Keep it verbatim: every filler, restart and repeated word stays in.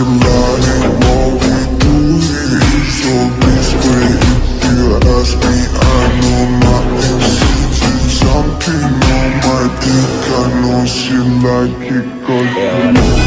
lie, what we do here is so risky. If you ask me, I know nothing. She's something on my dick, I know she like it, 'cause